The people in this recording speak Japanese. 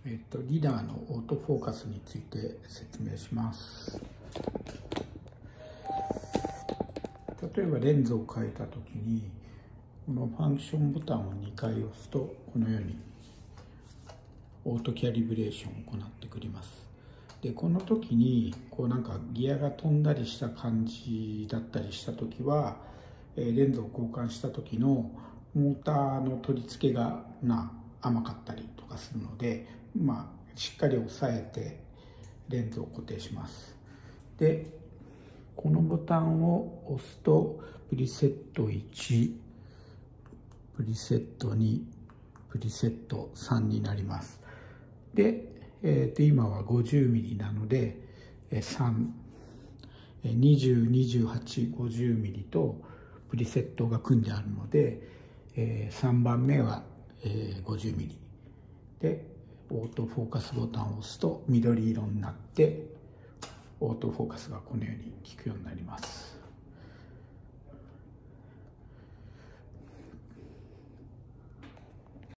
リーダーのオートフォーカスについて説明します。例えばレンズを変えたときに、このファンクションボタンを2回押すと、このようにオートキャリブレーションを行ってくれます。で、この時になんかギアが飛んだりした感じだったりした時は、レンズを交換した時のモーターの取り付けが甘かったりとかするので、しっかり押さえてレンズを固定します。で、このボタンを押すとプリセット1、プリセット2、プリセット3になります。で、今は 50mm なので3、20、28、50mm とプリセットが組んであるので、3番目は 50mm でオートフォーカスボタンを押すと緑色になってオートフォーカスがこのように効くようになります。